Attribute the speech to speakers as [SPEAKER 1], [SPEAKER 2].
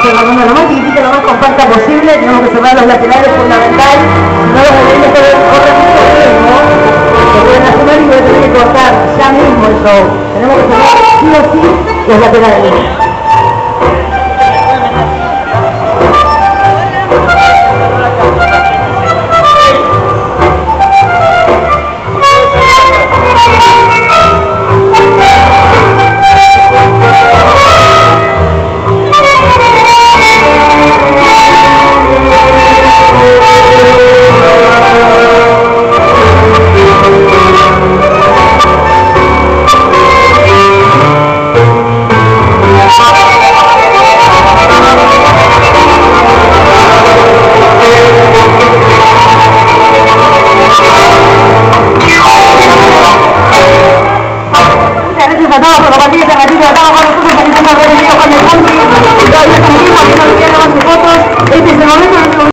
[SPEAKER 1] cerrando lo más chiquitito, lo más compacta posible. Tenemos que cerrar los laterales, fundamental. Si no, los movimientos corren mucho riesgo. Se pueden hacer y voy a tener que cortar ya mismo el show. Tenemos que cerrar sí o sí los laterales. A todos por compartir este ratito acá con nosotros, porque estamos reunidos con el country y todavía estamos aquí, porque no olviden tomarse fotos. Este es el momento.